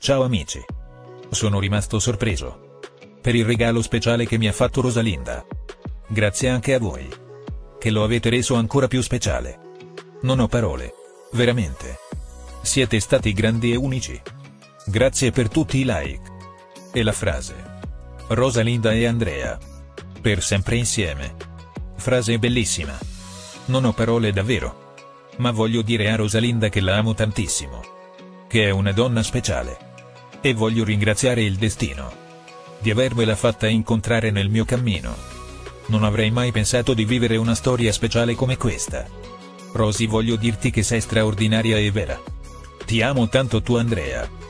Ciao amici. Sono rimasto sorpreso per il regalo speciale che mi ha fatto Rosalinda. Grazie anche a voi, che lo avete reso ancora più speciale. Non ho parole, veramente. Siete stati grandi e unici. Grazie per tutti i like. E la frase. Rosalinda e Andrea. Per sempre insieme. Frase bellissima. Non ho parole davvero. Ma voglio dire a Rosalinda che la amo tantissimo. Che è una donna speciale. E voglio ringraziare il destino di avermela fatta incontrare nel mio cammino. Non avrei mai pensato di vivere una storia speciale come questa. Rosy, voglio dirti che sei straordinaria e vera. Ti amo tanto, tu Andrea.